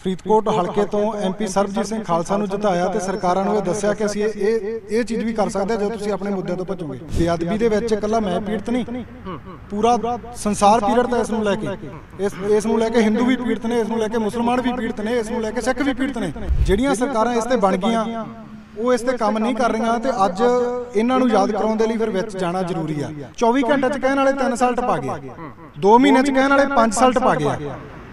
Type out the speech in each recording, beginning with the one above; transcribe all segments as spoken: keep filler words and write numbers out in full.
ਫਰੀਦਕੋਟ ਹਲਕੇ ਤੋਂ ਐਮਪੀ ਸਰਬਜੀਤ ਸਿੰਘ ਖਾਲਸਾ ਨੂੰ ਜਿਤਾਇਆ ਤੇ ਸਰਕਾਰਾਂ ਨੂੰ ਇਹ ਦੱਸਿਆ ਕਿ ਅਸੀਂ ਇਹ ਇਹ ਚੀਜ਼ ਵੀ ਕਰ ਸਕਦੇ ਜਦੋਂ ਤੁਸੀਂ ਆਪਣੇ ਮੁੱਦਿਆਂ ਤੋਂ ਭੱਜੋਗੇ। ਬੇਅਦਬੀ ਦੇ ਵਿੱਚ ਇਕੱਲਾ ਮੈਂ ਪੀੜਤ ਨਹੀਂ, ਪੂਰਾ ਸੰਸਾਰ ਪੀੜਤ ਹੈ ਇਸ ਨੂੰ ਲੈ ਕੇ। ਇਸ ਇਸ ਨੂੰ ਲੈ ਕੇ ਹਿੰਦੂ ਵੀ ਪੀੜਤ ਨੇ, ਇਸ ਨੂੰ ਲੈ ਕੇ ਮੁਸਲਮਾਨ ਵੀ ਪੀੜਤ ਨੇ, ਇਸ ਨੂੰ ਲੈ ਕੇ ਸਿੱਖ ਵੀ ਪੀੜਤ ਨੇ। ਜਿਹੜੀਆਂ ਸਰਕਾਰਾਂ ਇਸ ਤੇ ਬਣ ਗਈਆਂ ਉਹ ਇਸ ਤੇ ਕੰਮ ਨਹੀਂ ਕਰ ਰਹੀਆਂ ਤੇ ਅੱਜ ਇਹਨਾਂ ਨੂੰ ਯਾਦ ਕਰਾਉਣ ਦੇ ਲਈ ਫਿਰ ਵਿੱਚ ਜਾਣਾ ਜ਼ਰੂਰੀ ਆ। ਚੌਵੀ ਘੰਟੇ ਚ ਕਹਿਣ ਵਾਲੇ ਤਿੰਨ ਸਾਲ ਟਪਾ ਗਏ, ਦੋ ਮਹੀਨੇ ਚ ਕਹਿਣ ਵਾਲੇ ਪੰਜ ਸਾਲ ਟਪਾ ਗਏ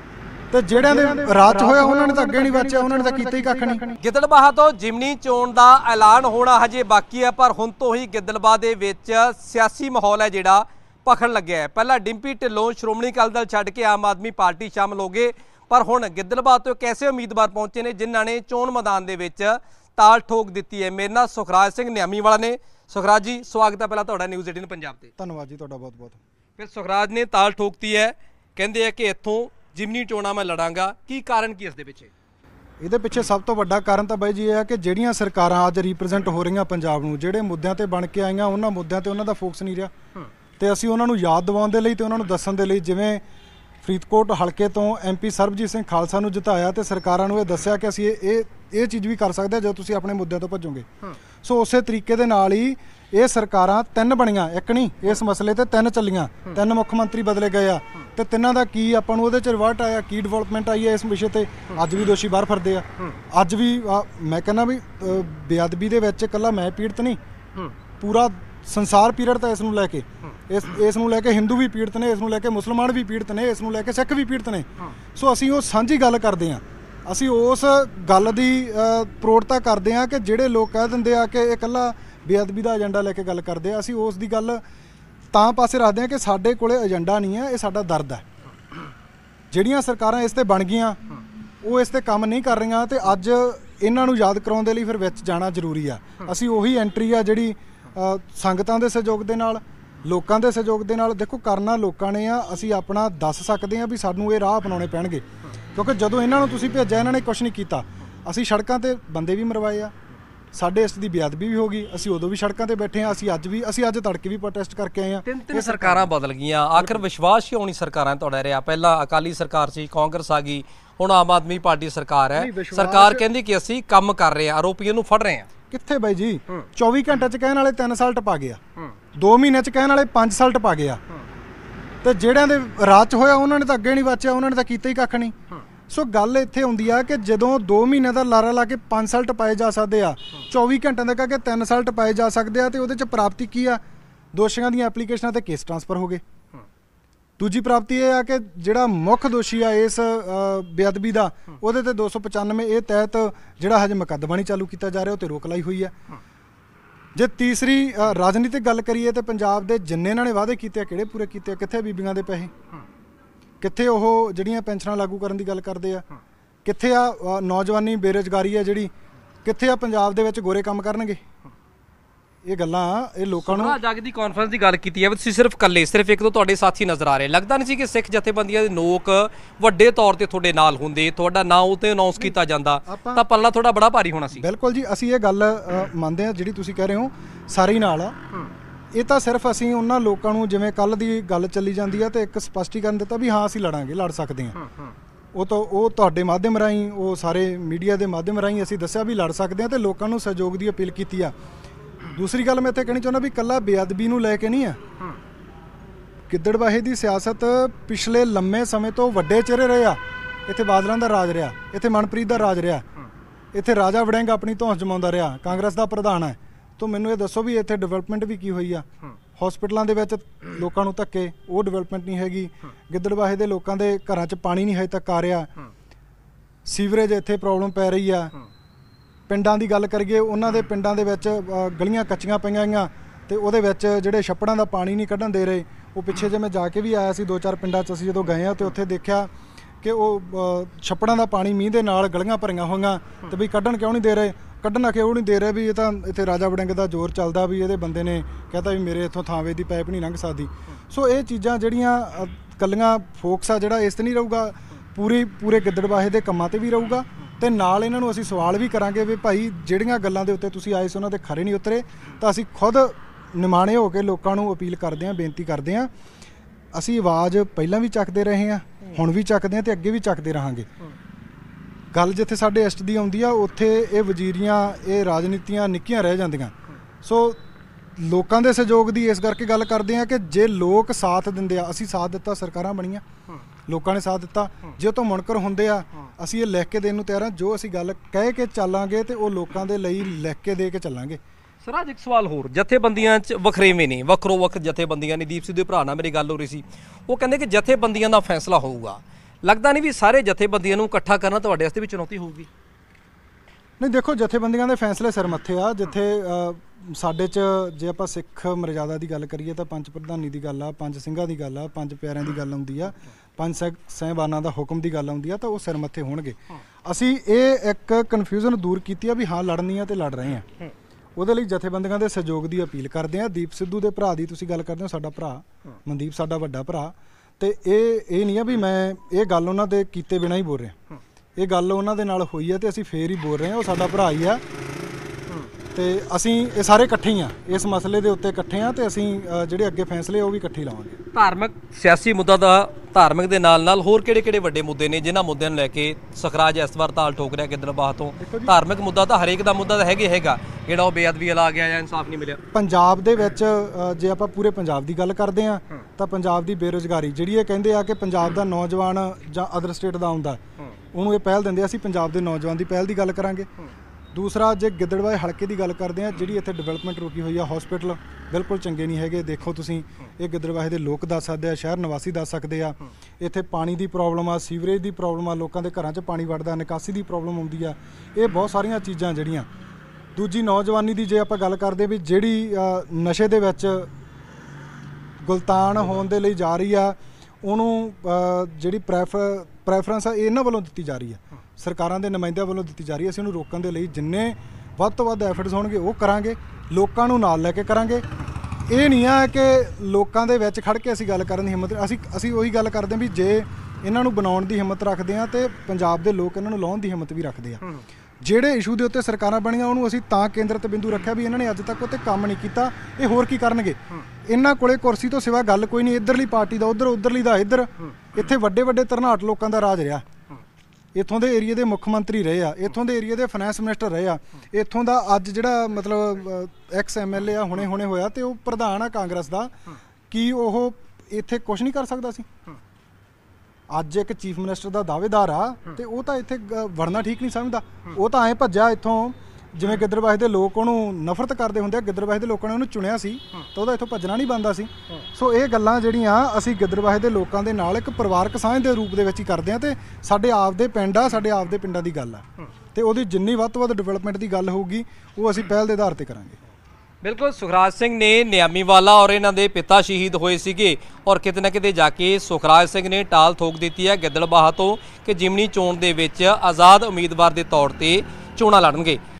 ਤੇ ਜਿਹੜਿਆਂ ਦੇ ਰਾਜ ਹੋਇਆ ਉਹਨਾਂ ਨੇ ਤਾਂ ਅੱਗੇ ਨਹੀਂ ਬਚਿਆ, ਉਹਨਾਂ ਨੇ ਤਾਂ ਕੀਤਾ ਹੀ ਕੱਖ ਨਹੀਂ। ਗਿੱਦੜਬਾਹਾ ਤੋਂ ਜਿਮਨੀ ਚੋਣ ਦਾ ਐਲਾਨ ਹੋਣਾ ਹਜੇ ਬਾਕੀ ਹੈ, ਪਰ ਹੁਣ ਤੋਂ ਹੀ ਗਿੱਦੜਬਾਹਾ ਦੇ ਵਿੱਚ ਸਿਆਸੀ ਮਾਹੌਲ ਹੈ ਜਿਹੜਾ ਭਖਣ ਲੱਗਿਆ ਹੈ। ਪਹਿਲਾਂ ਡਿੰਪੀ ਢਿੱਲੋਂ ਸ਼੍ਰੋਮਣੀ ਅਕਾਲੀ ਦਲ ਛੱਡ ਕੇ ਆਮ ਆਦਮੀ ਪਾਰਟੀ ਸ਼ਾਮਲ ਹੋ ਗਏ, ਪਰ ਹੁਣ ਗਿੱਦੜਬਾਹਾ ਤੋਂ ਇੱਕ ਐਸੇ ਉਮੀਦਵਾਰ ਪਹੁੰਚੇ ਨੇ ਜਿਨ੍ਹਾਂ ਨੇ ਚੋਣ ਮੈਦਾਨ ਦੇ ਵਿੱਚ ਤਾਲ ਠੋਕ ਦਿੱਤੀ ਹੈ। ਮੇਰੇ ਨਾਲ ਸੁਖਰਾਜ ਸਿੰਘ ਨਿਆਮੀ ਵਾਲਾ ਨੇ। ਸੁਖਰਾਜ ਜੀ, ਸਵਾਗਤ ਹੈ ਪਹਿਲਾਂ ਤੁਹਾਡਾ ਨਿਊਜ਼ ਅਠਾਰਾਂ ਪੰਜਾਬ ਤੇ। ਧੰਨਵਾਦ ਜੀ ਤੁਹਾਡਾ ਬਹੁਤ ਬਹੁਤ। ਫਿਰ ਸੁਖਰਾਜ ਨੇ ਤਾਲ ਠੋਕਤੀ ਹੈ, ਕਹਿੰਦੇ ਆ ਕਿ ਇੱਥੋਂ ਜਿਮਨੀ ਚੋਣਾਂ ਮੈਂ ਲੜਾਂਗਾ। ਕੀ ਕਾਰਨ ਕੀ ਇਸ ਦੇ ਪਿੱਛੇ? ਇਹਦੇ ਪਿੱਛੇ ਸਭ ਤੋਂ ਵੱਡਾ ਕਾਰਨ ਤਾਂ ਬਾਈ ਜੀ ਇਹ ਹੈ ਕਿ ਜਿਹੜੀਆਂ ਸਰਕਾਰਾਂ ਅੱਜ ਰਿਪਰੈਜ਼ੈਂਟ ਹੋ ਰਹੀਆਂ ਪੰਜਾਬ ਨੂੰ, ਜਿਹੜੇ ਮੁੱਦਿਆਂ ਤੇ ਬਣ ਕੇ ਆਈਆਂ ਉਹਨਾਂ ਮੁੱਦਿਆਂ ਤੇ ਉਹਨਾਂ ਦਾ ਫੋਕਸ ਨਹੀਂ ਰਿਹਾ ਤੇ ਅਸੀਂ ਉਹਨਾਂ ਨੂੰ ਯਾਦ ਦਿਵਾਉਣ ਦੇ ਲਈ ਤੇ ਉਹਨਾਂ ਨੂੰ ਦੱਸਣ ਦੇ ਲਈ, ਜਿਵੇਂ ਫਰੀਦਕੋਟ ਹਲਕੇ ਤੋਂ ਐਮਪੀ ਸਰਬਜੀਤ ਸਿੰਘ ਖਾਲਸਾ ਨੂੰ ਜਿਤਾਇਆ ਤੇ ਸਰਕਾਰਾਂ ਨੂੰ ਇਹ ਦੱਸਿਆ ਕਿ ਅਸੀਂ ਇਹ ਇਹ ਚੀਜ਼ ਵੀ ਕਰ ਸਕਦੇ ਜਦੋਂ ਤੁਸੀਂ ਆਪਣੇ ਮੁੱਦਿਆਂ ਤੋਂ ਭੱਜੋਗੇ। ਸੋ ਉਸੇ ਤਰੀਕੇ ਦੇ ਨਾਲ ਹੀ ਇਹ ਸਰਕਾਰਾਂ ਤਿੰਨ ਬਣੀਆਂ, ਇੱਕ ਨਹੀਂ, ਇਸ ਮਸਲੇ ਤੇ ਤਿੰਨ ਚੱਲੀਆਂ, ਤਿੰਨ ਮੁੱਖ ਮੰਤਰੀ ਬਦਲੇ ਗਏ ਆ ਤੇ ਤਿੰਨਾਂ ਦਾ ਕੀ ਆਪਾਂ ਨੂੰ ਉਹਦੇ ਚ ਰਿਵਰਟ ਆਇਆ, ਕੀ ਡਿਵੈਲਪਮੈਂਟ ਆਈ ਹੈ ਇਸ ਵਿਸ਼ੇ ਤੇ। ਅੱਜ ਵੀ ਦੋਸ਼ੀ ਬਾਹਰ ਫਿਰਦੇ ਆ। ਅੱਜ ਵੀ ਮੈਂ ਕਹਿੰਦਾ ਵੀ ਬੇਅਦਬੀ ਦੇ ਵਿੱਚ ਇਕੱਲਾ ਮੈਂ ਪੀੜਤ ਨਹੀਂ, ਪੂਰਾ ਸੰਸਾਰ ਪੀੜਤ ਹੈ ਇਸ ਨੂੰ ਲੈ ਕੇ। ਇਸ ਇਸ ਨੂੰ ਲੈ ਕੇ ਹਿੰਦੂ ਵੀ ਪੀੜਤ ਨੇ, ਇਸ ਨੂੰ ਲੈ ਕੇ ਮੁਸਲਮਾਨ ਵੀ ਪੀੜਤ ਨੇ, ਇਸ ਨੂੰ ਲੈ ਕੇ ਸਿੱਖ ਵੀ ਪੀੜਤ ਨੇ। ਸੋ ਅਸੀਂ ਉਹ ਸਾਂਝੀ ਗੱਲ ਕਰਦੇ ਹਾਂ, ਅਸੀਂ ਉਸ ਗੱਲ ਦੀ ਪ੍ਰੋੜਤਾ ਕਰਦੇ ਹਾਂ ਕਿ ਜਿਹੜੇ ਲੋਕ ਕਹਿ ਦਿੰਦੇ ਆ ਕਿ ਇਹ ਇਕੱਲਾ ਬੇਅਦਬੀ ਦਾ ਏਜੰਡਾ ਲੈ ਕੇ ਗੱਲ ਕਰਦੇ ਆ, ਅਸੀਂ ਉਸ ਦੀ ਗੱਲ ਤਾਂ ਪਾਸੇ ਰੱਖਦੇ ਹਾਂ ਕਿ ਸਾਡੇ ਕੋਲੇ ਏਜੰਡਾ ਨਹੀਂ ਹੈ, ਇਹ ਸਾਡਾ ਦਰਦ ਹੈ। ਜਿਹੜੀਆਂ ਸਰਕਾਰਾਂ ਇਸ ਤੇ ਬਣ ਗਈਆਂ ਉਹ ਇਸ ਤੇ ਕੰਮ ਨਹੀਂ ਕਰ ਰਹੀਆਂ ਤੇ ਅੱਜ ਇਹਨਾਂ ਨੂੰ ਯਾਦ ਕਰਾਉਣ ਦੇ ਲਈ ਫਿਰ ਵਿੱਚ ਜਾਣਾ ਜ਼ਰੂਰੀ ਆ। ਅਸੀਂ ਉਹੀ ਐਂਟਰੀ ਆ ਜਿਹੜੀ ਸੰਗਤਾਂ ਦੇ ਸਹਿਯੋਗ ਦੇ ਨਾਲ, ਲੋਕਾਂ ਦੇ ਸਹਿਯੋਗ ਦੇ ਨਾਲ, ਦੇਖੋ ਕਰਨਾ ਲੋਕਾਂ ਨੇ ਆ, ਅਸੀਂ ਆਪਣਾ ਦੱਸ ਸਕਦੇ ਹਾਂ ਵੀ ਸਾਨੂੰ ਇਹ ਰਾਹ ਅਪਣਾਉਣੇ ਪੈਣਗੇ। ਕਿਉਂਕਿ ਜਦੋਂ ਇਹਨਾਂ ਨੂੰ ਤੁਸੀਂ ਭੇਜਿਆ ਇਹਨਾਂ ਨੇ ਕੁਛ ਨਹੀਂ ਕੀਤਾ। ਅਸੀਂ ਸੜਕਾਂ ਤੇ ਬੰਦੇ ਵੀ ਮਰਵਾਏ ਆ, ਸਾਡੇ ਇਸ ਦੀ ਬੇਅਦਬੀ ਵੀ ਹੋ ਗਈ, ਅਸੀਂ ਉਦੋਂ ਵੀ ਸੜਕਾਂ ਤੇ ਬੈਠੇ ਹਾਂ, ਅਸੀਂ ਅੱਜ ਵੀ ਅਸੀਂ ਅੱਜ ਤੜਕੇ ਵੀ ਪ੍ਰੋਟੈਸਟ ਕਰਕੇ ਆਏ ਹਾਂ। ਤਿੰਨ ਤਿੰਨ ਸਰਕਾਰਾਂ ਬਦਲ ਗਈਆਂ, ਆਖਰ ਵਿਸ਼ਵਾਸ ਕਿਉਂ ਨਹੀਂ ਸਰਕਾਰਾਂ ਤੁਹਾਡਾ ਰਿਹਾ? ਪਹਿਲਾਂ ਅਕਾਲੀ ਸਰਕਾਰ ਸੀ, ਕਾਂਗਰਸ ਆ ਗਈ, ਹੁਣ ਆਮ ਆਦਮੀ ਪਾਰਟੀ ਸਰਕਾਰ ਹੈ। ਸਰਕਾਰ ਕਹਿੰਦੀ ਕਿ ਅਸੀਂ ਕੰਮ ਕਰ ਰਹੇ ਹਾਂ, ਆਰੋਪੀਆਂ ਨੂੰ ਫੜ ਰਹੇ ਹਾਂ। ਕਿੱਥੇ ਬਾਈ ਜੀ? ਚੌਵੀ ਘੰਟੇ ਚ ਕਹਿਣ ਵਾਲੇ ਤਿੰਨ ਸਾਲ ਟਪਾ ਗਿਆ, ਦੋ ਮਹੀਨੇ ਚ ਕਹਿਣ ਵਾਲੇ ਪੰਜ ਸਾਲ ਟਪਾ ਗਿਆ ਤੇ ਜਿਹੜਿਆਂ ਦੇ ਰਾਜ ਹੋਇਆ ਉਹਨਾਂ ਨੇ ਤਾਂ ਅੱਗੇ ਨਹੀਂ ਬਚਿਆ, ਉਹਨਾਂ ਨੇ ਤਾਂ ਕੀਤਾ ਹੀ ਕੱਖ ਨਹੀਂ। ਸੋ ਗੱਲ ਇੱਥੇ ਆਉਂਦੀ ਆ ਕਿ ਜਦੋਂ ਦੋ ਮਹੀਨੇ ਦਾ ਲਾਰਾ ਲਾ ਕੇ ਪੰਜ ਸਾਲ ਟਪਾਏ ਜਾ ਸਕਦੇ ਆ, ਚੌਵੀ ਘੰਟਿਆਂ ਦਾ ਕਹਿ ਕੇ ਤਿੰਨ ਸਾਲ ਟਪਾਏ ਜਾ ਸਕਦੇ ਆ ਤੇ ਉਹਦੇ ਚ ਪ੍ਰਾਪਤੀ ਕੀ ਆ? ਦੋਸ਼ੀਆਂ ਦੀਆਂ ਐਪਲੀਕੇਸ਼ਨਾਂ ਤੇ ਕੇਸ ਟ੍ਰਾਂਸਫਰ ਹੋ ਗਏ। ਦੂਜੀ ਪ੍ਰਾਪਤੀ ਇਹ ਆ ਕਿ ਜਿਹੜਾ ਮੁੱਖ ਦੋਸ਼ੀ ਆ ਇਸ ਬੇਅਦਬੀ ਦਾ, ਉਹਦੇ ਤੇ ਦੋ ਸੌ ਪਚਾਨਵੇਂ ਇਹ ਤਹਿਤ ਜਿਹੜਾ ਹਜੇ ਮੁਕੱਦਮਾ ਨਹੀਂ ਚਾਲੂ ਕੀਤਾ ਜਾ ਰਿਹਾ, ਉਹ ਤੇ ਰੋਕ ਲਾਈ ਹੋਈ ਆ। ਜੇ ਤੀਸਰੀ ਰਾਜਨੀਤਿਕ ਗੱਲ ਕਰੀਏ ਤੇ ਪੰਜਾਬ ਦੇ ਜਿੰਨੇ ਇਹਨਾਂ ਨੇ ਵਾਅਦੇ ਕੀਤੇ ਆ, ਕਿਹੜੇ ਪੂਰੇ ਕੀਤੇ ਆ? ਕਿੱਥੇ ਬੀਬੀਆਂ ਦੇ ਪੈਸੇ? ਕਿੱਥੇ ਉਹ ਜਿਹੜੀਆਂ ਪੈਨਸ਼ਨਾਂ ਲਾਗੂ ਕਰਨ ਦੀ ਗੱਲ ਕਰਦੇ ਆ? ਕਿੱਥੇ ਆ ਨੌਜਵਾਨੀ ਬੇਰੁਜ਼ਗਾਰੀ ਆ ਜਿਹੜੀ? ਕਿੱਥੇ ਆ ਪੰਜਾਬ ਦੇ ਵਿੱਚ ਗੋਰੇ ਕੰਮ ਕਰਨਗੇ? ਇਹ ਗੱਲਾਂ ਇਹ ਲੋਕਾਂ ਨੂੰ ਅੱਜ ਦੀ ਕਾਨਫਰੰਸ ਦੀ ਗੱਲ ਕੀਤੀ ਹੈ, ਤੁਸੀਂ ਸਿਰਫ ਇਕੱਲੇ ਸਿਰਫ ਇੱਕ ਦੋ ਤੁਹਾਡੇ ਸਾਥੀ ਨਜ਼ਰ ਆ ਰਹੇ। ਲੱਗਦਾ ਨਹੀਂ ਸੀ ਕਿ ਸਿੱਖ ਜਥੇਬੰਦੀਆਂ ਦੇ ਲੋਕ ਵੱਡੇ ਤੌਰ ਤੇ ਤੁਹਾਡੇ ਨਾਲ ਹੁੰਦੇ, ਤੁਹਾਡਾ ਨਾਂ ਉੱਤੇ ਅਨਾਉਂਸ ਕੀਤਾ ਜਾਂਦਾ ਤਾਂ ਪੱਲਾ ਤੁਹਾਡਾ ਬੜਾ ਭਾਰੀ ਹੋਣਾ ਸੀ। ਬਿਲਕੁਲ ਜੀ, ਅਸੀਂ ਇਹ ਗੱਲ ਮੰਨਦੇ ਹਾਂ ਜਿਹੜੀ ਤੁਸੀਂ ਕਹਿ ਰਹੇ ਹੋ, ਸਾਰੇ ਨਾਲ ਆ। ਇਹ ਤਾਂ ਸਿਰਫ ਅਸੀਂ ਉਹਨਾਂ ਲੋਕਾਂ ਨੂੰ, ਜਿਵੇਂ ਕੱਲ ਦੀ ਗੱਲ ਚੱਲੀ ਜਾਂਦੀ ਆ ਤੇ ਇੱਕ ਸਪਸ਼ਟੀਕਰਨ ਦਿੱਤਾ ਵੀ ਹਾਂ ਅਸੀਂ ਲੜਾਂਗੇ, ਲੜ ਸਕਦੇ ਹਾਂ। ਉਹ ਤਾਂ ਉਹ ਤੁਹਾਡੇ ਮਾਧਿਅਮ ਰਾਹੀਂ, ਉਹ ਸਾਰੇ ਮੀਡੀਆ ਦੇ ਮਾਧਿਅਮ ਰਾਹੀਂ ਅਸੀਂ ਦੱਸਿਆ ਵੀ ਲੜ ਸਕਦੇ ਹਾਂ ਤੇ ਲੋਕਾਂ ਨੂੰ ਸਹਿਯੋਗ ਦੀ ਅਪੀਲ ਕੀਤੀ ਆ। ਦੂਸਰੀ ਗੱਲ ਮੈਂ ਇੱਥੇ ਕਹਿਣੀ ਚਾਹੁੰਦਾ ਵੀ ਇਕੱਲਾ ਬੇਅਦਬੀ ਨੂੰ ਲੈ ਕੇ ਨਹੀਂ ਆ। ਗਿੱਦੜਬਾਹੇ ਦੀ ਸਿਆਸਤ ਪਿਛਲੇ ਲੰਮੇ ਸਮੇਂ ਤੋਂ ਵੱਡੇ ਚਿਹਰੇ ਰਹੇ ਆ। ਇੱਥੇ ਬਾਦਲਾਂ ਦਾ ਰਾਜ ਰਿਹਾ, ਇੱਥੇ ਮਨਪ੍ਰੀਤ ਦਾ ਰਾਜ ਰਿਹਾ, ਇੱਥੇ ਰਾਜਾ ਵੜਿੰਗ ਆਪਣੀ ਧੌਂਸ ਜਮਾਉਂਦਾ ਰਿਹਾ, ਕਾਂਗਰਸ ਦਾ ਪ੍ਰਧਾਨ ਹੈ। ਤਾਂ ਮੈਨੂੰ ਇਹ ਦੱਸੋ ਵੀ ਇੱਥੇ ਡਿਵੈਲਪਮੈਂਟ ਵੀ ਕੀ ਹੋਈ ਆ? ਹਸਪੀਟਲਾਂ ਦੇ ਵਿੱਚ ਲੋਕਾਂ ਨੂੰ ਧੱਕੇ, ਉਹ ਡਿਵੈਲਪਮੈਂਟ ਨਹੀਂ ਹੈਗੀ। ਗਿੱਦੜਬਾਹੇ ਦੇ ਲੋਕਾਂ ਦੇ ਘਰਾਂ 'ਚ ਪਾਣੀ ਨਹੀਂ ਹਜੇ ਤੱਕ ਆ ਰਿਹਾ, ਸੀਵਰੇਜ ਇੱਥੇ ਪ੍ਰੋਬਲਮ ਪੈ ਰਹੀ ਆ। ਪਿੰਡਾਂ ਦੀ ਗੱਲ ਕਰੀਏ, ਉਹਨਾਂ ਦੇ ਪਿੰਡਾਂ ਦੇ ਵਿੱਚ ਗਲੀਆਂ ਕੱਚੀਆਂ ਪਈਆਂ ਗਈਆਂ ਤੇ ਉਹਦੇ ਵਿੱਚ ਜਿਹੜੇ ਛੱਪੜਾਂ ਦਾ ਪਾਣੀ ਨਹੀਂ ਕੱਢਣ ਦੇ ਰਹੇ। ਉਹ ਪਿੱਛੇ ਜੇ ਮੈਂ ਜਾ ਕੇ ਵੀ ਆਇਆ ਸੀ, ਦੋ ਚਾਰ ਪਿੰਡਾਂ 'ਚ ਅਸੀਂ ਜਦੋਂ ਗਏ ਹਾਂ ਤੇ ਉੱਥੇ ਦੇਖਿਆ ਕਿ ਉਹ ਛੱਪੜਾਂ ਦਾ ਪਾਣੀ ਮੀਂਹ ਦੇ ਨਾਲ ਗਲੀਆਂ ਭਰੀਆਂ ਹੋਈਆਂ ਤੇ ਵੀ ਕੱਢਣ ਕਿਉਂ ਨਹੀਂ ਦੇ ਰਹੇ? ਕੱਢਣਾ ਕਿਉਂ ਨਹੀਂ ਦੇ ਰਹੇ? ਵੀ ਇਹ ਤਾਂ ਇੱਥੇ ਰਾਜਾ ਵੜਿੰਗ ਦਾ ਜ਼ੋਰ ਚੱਲਦਾ, ਵੀ ਇਹਦੇ ਬੰਦੇ ਨੇ ਕਹਿੰਦਾ ਵੀ ਮੇਰੇ ਇੱਥੋਂ ਥਾਂਵੇ ਦੀ ਪਾਈਪ ਨਹੀਂ ਲੰਘ ਸਕਦੀ। ਸੋ ਇਹ ਚੀਜ਼ਾਂ ਜਿਹੜੀਆਂ ਕੱਲੀਆਂ ਫੋਕਸ ਆ ਜਿਹੜਾ ਇਸ 'ਤੇ ਨਹੀਂ ਰਹੂਗਾ, ਪੂਰੀ ਪੂਰੇ ਗਿੱਦੜਬਾਹੇ ਦੇ ਕੰਮਾਂ 'ਤੇ ਵੀ ਰਹੂਗਾ ਤੇ ਨਾਲ ਇਹਨਾਂ ਨੂੰ ਅਸੀਂ ਸਵਾਲ ਵੀ ਕਰਾਂਗੇ ਵੀ ਭਾਈ ਜਿਹੜੀਆਂ ਗੱਲਾਂ ਦੇ ਉੱਤੇ ਤੁਸੀਂ ਆਏ ਸੀ ਉਹਨਾਂ ਦੇ ਖਰੇ ਨਹੀਂ ਉਤਰੇ ਤਾਂ ਅਸੀਂ ਖੁਦ ਨਿਮਾਣੇ ਹੋ ਕੇ ਲੋਕਾਂ ਨੂੰ ਅਪੀਲ ਕਰਦੇ ਹਾਂ, ਬੇਨਤੀ ਕਰਦੇ ਹਾਂ। ਅਸੀਂ ਆਵਾਜ਼ ਪਹਿਲਾਂ ਵੀ ਚੱਕਦੇ ਰਹੇ ਹਾਂ, ਹੁਣ ਵੀ ਚੱਕਦੇ ਹਾਂ ਤੇ ਅੱਗੇ ਵੀ ਚੱਕਦੇ ਰਹਾਂਗੇ। ਗੱਲ ਜਿੱਥੇ ਸਾਡੇ ਇਸ਼ਟ ਦੀ ਆਉਂਦੀ ਆ ਉੱਥੇ ਇਹ ਵਜ਼ੀਰੀਆਂ ਇਹ ਰਾਜਨੀਤੀਆਂ ਨਿੱਕੀਆਂ ਰਹਿ ਜਾਂਦੀਆਂ। ਸੋ ਲੋਕਾਂ ਦੇ ਸਹਿਯੋਗ ਦੀ ਇਸ ਕਰਕੇ ਗੱਲ ਕਰਦੇ ਆ ਕਿ ਜੇ ਲੋਕ ਸਾਥ ਦਿੰਦੇ ਆ, ਅਸੀਂ ਸਾਥ ਦਿੱਤਾ, ਸਰਕਾਰਾਂ ਬਣੀਆਂ, ਲੋਕਾਂ ਨੇ ਸਾਥ ਦਿੱਤਾ। ਜੇ ਤੋਂ ਮੁਨਕਰ ਹੁੰਦੇ ਆ ਅਸੀਂ ਇਹ ਲਿਖ ਕੇ ਦੇਣ ਨੂੰ ਤਿਆਰ ਹਾਂ। ਜੋ ਅਸੀਂ ਗੱਲ ਕਹਿ ਕੇ ਚੱਲਾਂਗੇ ਤੇ ਉਹ ਲੋਕਾਂ ਦੇ ਲਈ ਲਿਖ ਕੇ ਦੇ ਕੇ ਚੱਲਾਂਗੇ। ਸਰ ਅੱਜ ਇੱਕ ਸਵਾਲ ਹੋਰ, ਜਥੇਬੰਦੀਆਂ 'ਚ ਵੱਖਰੇਵੇਂ ਨੇ, ਵੱਖਰੋ ਵੱਖ ਜਥੇਬੰਦੀਆਂ ਨੇ। ਦੀਪ ਸਿੱਧੂ ਦੇ ਭਰਾ ਨਾਲ ਮੇਰੀ ਗੱਲ ਹੋ ਰਹੀ ਸੀ, ਉਹ ਕਹਿੰਦੇ ਕਿ ਜਥੇਬੰਦੀਆਂ ਦਾ ਫੈਸਲਾ ਹੋਊਗਾ। ਲੱਗਦਾ ਨਹੀਂ ਵੀ ਸਾਰੇ ਜਥੇਬੰਦੀਆਂ ਨੂੰ ਇਕੱਠਾ ਕਰਨਾ ਤੁਹਾਡੇ ਵਾਸਤੇ ਵੀ ਚੁਣੌਤੀ ਹੋਊਗੀ? ਨਹੀਂ ਦੇਖੋ, ਜਥੇਬੰਦੀਆਂ ਦੇ ਫੈਸਲੇ ਸਿਰ ਮੱਥੇ ਆ। ਜਿੱਥੇ ਸਾਡੇ 'ਚ ਜੇ ਆਪਾਂ ਸਿੱਖ ਮਰਜ਼ਾਦਾ ਦੀ ਗੱਲ ਕਰੀਏ ਤਾਂ ਪੰਜ ਪ੍ਰਧਾਨੀ ਦੀ ਗੱਲ ਆ, ਪੰਜ ਸਿੰਘਾਂ ਦੀ ਗੱਲ ਆ, ਪੰਜ ਪਿਆਰਿਆਂ ਦੀ ਗੱਲ ਆਉਂਦੀ ਆ, ਪੰਜ ਸਹਿ ਸਹਿਬਾਨਾਂ ਦਾ ਹੁਕਮ ਦੀ ਗੱਲ ਆਉਂਦੀ ਆ, ਤਾਂ ਉਹ ਸਿਰ ਮੱਥੇ ਹੋਣਗੇ। ਅਸੀਂ ਇਹ ਇੱਕ ਕਨਫਿਊਜ਼ਨ ਦੂਰ ਕੀਤੀ ਆ ਵੀ ਹਾਂ ਲੜਨੀ ਆ ਤੇ ਲੜ ਰਹੇ ਆ। ਉਹਦੇ ਲਈ ਜਥੇਬੰਦੀਆਂ ਦੇ ਸਹਿਯੋਗ ਦੀ ਅਪੀਲ ਕਰਦੇ ਆ। ਦੀਪ ਸਿੱਧੂ ਦੇ ਭਰਾ ਦੀ ਤੁਸੀਂ ਗੱਲ ਕਰਦੇ ਹੋ, ਸਾਡਾ ਭਰਾ ਮਨਦੀਪ ਸਾਡਾ ਵੱਡਾ ਭਰਾ, ਤੇ ਇਹ ਇਹ ਨਹੀਂ ਆ ਵੀ ਮੈਂ ਇਹ ਗੱਲ ਉਹਨਾਂ ਦੇ ਕੀਤੇ ਬਿਨਾਂ ਹੀ ਬੋਲ ਰਿਹਾ। ਇਹ ਗੱਲ ਉਹਨਾਂ ਦੇ ਨਾਲ ਹੋਈ ਆ ਤੇ ਅਸੀਂ ਫੇਰ ਹੀ ਬੋਲ ਰਹੇ ਹਾਂ। ਉਹ ਸਾਡਾ ਭਰਾ ਹੀ ਆ ਤੇ ਅਸੀਂ ਇਹ ਸਾਰੇ ਇਕੱਠੇ ਹੀ ਆ, ਇਸ ਮਸਲੇ ਦੇ ਉੱਤੇ ਇਕੱਠੇ ਆ ਤੇ ਅਸੀਂ ਜਿਹੜੇ ਅੱਗੇ ਫੈਸਲੇ ਉਹ ਵੀ ਇਕੱਠੇ ਲਾਵਾਂਗੇ। ਧਾਰਮਿਕ ਸਿਆਸੀ ਮੁੱਦਾ ਦਾ ਧਾਰਮਿਕ ਦੇ ਨਾਲ ਨਾਲ ਹੋਰ ਕਿਹੜੇ ਕਿਹੜੇ ਵੱਡੇ ਮੁੱਦੇ ਨੇ ਜਿਨ੍ਹਾਂ ਮੁੱਦਿਆਂ ਨੂੰ ਲੈ ਕੇ ਸੁਖਰਾਜ ਇਸ ਵਾਰ ਤਾਲ ਠੋਕ ਰਿਹਾ ਗਿੱਦੜਬਾਹਾ ਤੋਂ? ਧਾਰਮਿਕ ਮੁੱਦਾ ਤਾਂ ਹਰੇਕ ਦਾ ਮੁੱਦਾ ਤਾਂ ਹੈਗੇ ਹੈਗਾ, ਜਿਹੜਾ ਉਹ ਬੇਅਦਬੀ ਵਾਲਾ ਆ ਗਿਆ ਜਾਂ ਇਨਸਾਫ ਨਹੀਂ ਮਿਲਿਆ। ਪੰਜਾਬ ਦੇ ਵਿੱਚ ਜੇ ਆਪਾਂ ਪੂਰੇ ਪੰਜਾਬ ਦੀ ਗੱਲ ਕਰਦੇ ਆ ਤਾਂ ਪੰਜਾਬ ਦੀ ਬੇਰੁਜ਼ਗਾਰੀ ਜਿਹੜੀ ਇਹ ਕਹਿੰਦੇ ਆ ਕਿ ਪੰਜਾਬ ਦਾ ਨੌਜਵਾਨ ਜਾਂ ਅਦਰ ਸਟੇਟ ਦਾ ਆਉਂਦਾ ਉਹਨੂੰ ਇਹ ਪਹਿਲ ਦਿੰਦੇ, ਅਸੀਂ ਪੰਜਾਬ ਦੇ ਨੌਜਵਾਨ ਦੀ ਪਹਿਲ ਦੀ ਗੱਲ ਕਰਾਂਗੇ। ਦੂਸਰਾ ਜੇ ਗਿੱਦੜਬਾਹੇ ਹਲਕੇ ਦੀ ਗੱਲ ਕਰਦੇ ਆ, ਜਿਹੜੀ ਇੱਥੇ ਡਿਵੈਲਪਮੈਂਟ ਰੁਕੀ ਹੋਈ ਆ, ਹਸਪੀਟਲ ਬਿਲਕੁਲ ਚੰਗੇ ਨਹੀਂ ਹੈਗੇ। ਦੇਖੋ ਤੁਸੀਂ, ਇਹ ਗਿੱਦੜਬਾਹੇ ਦੇ ਲੋਕ ਦੱਸ ਸਕਦੇ ਆ, ਸ਼ਹਿਰ ਨਿਵਾਸੀ ਦੱਸ ਸਕਦੇ ਆ। ਇੱਥੇ ਪਾਣੀ ਦੀ ਪ੍ਰੋਬਲਮ ਆ, ਸੀਵਰੇਜ ਦੀ ਪ੍ਰੋਬਲਮ ਆ, ਲੋਕਾਂ ਦੇ ਘਰਾਂ 'ਚ ਪਾਣੀ ਵੜਦਾ, ਨਿਕਾਸੀ ਦੀ ਪ੍ਰੋਬਲਮ ਆਉਂਦੀ ਆ। ਇਹ ਬਹੁਤ ਸਾਰੀਆਂ ਚੀਜ਼ਾਂ ਜਿਹੜੀਆਂ। ਦੂਜੀ ਨੌਜਵਾਨੀ ਦੀ ਜੇ ਆਪਾਂ ਗੱਲ ਕਰਦੇ ਵੀ ਜਿਹੜੀ ਨਸ਼ੇ ਦੇ ਵਿੱਚ ਗੁਲਤਾਨ ਹੋਣ ਦੇ ਲਈ ਜਾ ਰਹੀ ਆ, ਉਹਨੂੰ ਜਿਹੜੀ ਪ੍ਰੈਫਰ ਪ੍ਰੈਫਰੈਂਸ ਆ ਇਹਨਾਂ ਵੱਲੋਂ ਦਿੱਤੀ ਜਾ ਰਹੀ ਆ, ਸਰਕਾਰਾਂ ਦੇ ਨੁਮਾਇੰਦਿਆਂ ਵੱਲੋਂ ਦਿੱਤੀ ਜਾ ਰਹੀ ਹੈ। ਅਸੀਂ ਉਹਨੂੰ ਰੋਕਣ ਦੇ ਲਈ ਜਿੰਨੇ ਵੱਧ ਤੋਂ ਵੱਧ ਐਫਰਟਸ ਹੋਣਗੇ ਉਹ ਕਰਾਂਗੇ, ਲੋਕਾਂ ਨੂੰ ਨਾਲ ਲੈ ਕੇ ਕਰਾਂਗੇ। ਇਹ ਨਹੀਂ ਆ ਕਿ ਲੋਕਾਂ ਦੇ ਵਿੱਚ ਖੜ ਕੇ ਅਸੀਂ ਗੱਲ ਕਰਨ ਦੀ ਹਿੰਮਤ, ਅਸੀਂ ਅਸੀਂ ਉਹੀ ਗੱਲ ਕਰਦੇ ਹਾਂ ਵੀ ਜੇ ਇਹਨਾਂ ਨੂੰ ਬਣਾਉਣ ਦੀ ਹਿੰਮਤ ਰੱਖਦੇ ਆ ਤੇ ਪੰਜਾਬ ਦੇ ਲੋਕ ਇਹਨਾਂ ਨੂੰ ਲਾਉਣ ਦੀ ਹਿੰਮਤ ਵੀ ਰੱਖਦੇ ਆ। ਜਿਹੜੇ ਇਸ਼ੂ ਦੇ ਉੱਤੇ ਸਰਕਾਰਾਂ ਬਣੀਆਂ ਉਹਨੂੰ ਅਸੀਂ ਤਾਂ ਕੇਂਦਰਿਤ ਬਿੰਦੂ ਰੱਖਿਆ ਵੀ ਇਹਨਾਂ ਨੇ ਅੱਜ ਤੱਕ ਉੱਤੇ ਕੰਮ ਨਹੀਂ ਕੀਤਾ, ਇਹ ਹੋਰ ਕੀ ਕਰਨਗੇ। ਇਹਨਾਂ ਕੋਲੇ ਕੁਰਸੀ ਤੋਂ ਸਿਵਾ ਗੱਲ ਕੋਈ ਨਹੀਂ, ਇੱਧਰਲੀ ਪਾਰਟੀ ਦਾ ਉੱਧਰ, ਉੱਧਰਲੀ ਦਾ ਇੱਧਰ। ਇੱਥੇ ਵੱਡੇ ਵੱਡੇ ਧਰਨਾਟ ਲੋਕਾਂ ਦਾ ਰਾਜ ਰਿਹਾ। ਇੱਥੋਂ ਦੇ ਏਰੀਏ ਦੇ ਮੁੱਖ ਮੰਤਰੀ ਰਹੇ ਆ, ਇੱਥੋਂ ਦੇ ਏਰੀਏ ਦੇ ਫਾਈਨੈਂਸ ਮਿਨਿਸਟਰ ਰਹੇ ਆ, ਇੱਥੋਂ ਦਾ ਅੱਜ ਜਿਹੜਾ ਮਤਲਬ ਐਕਸ ਐਮ ਐਲ ਏ ਆ ਹੁਣੇ ਹੁਣੇ ਹੋਇਆ ਤੇ ਉਹ ਪ੍ਰਧਾਨ ਆ ਕਾਂਗਰਸ ਦਾ। ਕੀ ਉਹ ਇੱਥੇ ਕੁਝ ਨਹੀਂ ਕਰ ਸਕਦਾ ਸੀ? ਅੱਜ ਇੱਕ ਚੀਫ ਮਿਨਿਸਟਰ ਦਾ ਦਾਅਵੇਦਾਰ ਆ ਤੇ ਉਹ ਤਾਂ ਇੱਥੇ ਵੜਨਾ ਠੀਕ ਨਹੀਂ ਸਮਝਦਾ। ਉਹ ਤਾਂ ਐਂ ਭੱਜਿਆ ਇੱਥੋਂ, ਜਿਵੇਂ ਗਿੱਦੜਬਾਹੇ ਦੇ ਲੋਕ ਉਹਨੂੰ ਨਫ਼ਰਤ ਕਰਦੇ ਹੁੰਦੇ ਆ। ਗਿੱਦੜਬਾਹੇ ਦੇ ਲੋਕਾਂ ਨੇ ਉਹਨੂੰ ਚੁਣਿਆ ਸੀ ਤਾਂ ਉਹਦਾ ਇੱਥੋਂ ਭੱਜਣਾ ਨਹੀਂ ਬਣਦਾ ਸੀ। ਸੋ ਇਹ ਗੱਲਾਂ ਜਿਹੜੀਆਂ ਅਸੀਂ ਗਿੱਦੜਬਾਹੇ ਦੇ ਲੋਕਾਂ ਦੇ ਨਾਲ ਇੱਕ ਪਰਿਵਾਰਕ ਸਾਂਝ ਦੇ ਰੂਪ ਦੇ ਵਿੱਚ ਹੀ ਕਰਦੇ ਹਾਂ ਤੇ ਸਾਡੇ ਆਪ ਦੇ ਪਿੰਡ ਆ, ਸਾਡੇ ਆਪ ਦੇ ਪਿੰਡਾਂ ਦੀ ਗੱਲ ਆ ਤੇ ਉਹਦੀ ਜਿੰਨੀ ਵੱਧ ਤੋਂ ਵੱਧ ਡਿਵੈਲਪਮੈਂਟ ਦੀ ਗੱਲ ਹੋਊਗੀ ਉਹ ਅਸੀਂ ਪਹਿਲ ਦੇ ਆਧਾਰ ਤੇ ਕਰਾਂਗੇ। ਬਿਲਕੁਲ, ਸੁਖਰਾਜ ਸਿੰਘ ਨੇ ਨਿਆਮੀਵਾਲਾ ਔਰ ਇਹਨਾਂ ਦੇ ਪਿਤਾ ਸ਼ਹੀਦ ਹੋਏ ਸੀਗੇ ਔਰ ਕਿਤੇ ਨਾ ਕਿਤੇ ਜਾ ਕੇ ਸੁਖਰਾਜ ਸਿੰਘ ਨੇ ਟਾਲ ਠੋਕ ਦਿੱਤੀ ਹੈ ਗਿੱਦੜਬਾਹਾ ਤੋਂ ਕਿ ਜਿਮਨੀ ਚੋਣ ਦੇ ਵਿੱਚ ਆਜ਼ਾਦ ਉਮੀਦਵਾਰ ਦੇ ਤੌਰ ਤੇ ਚੋਣਾਂ ਲੜਨਗੇ।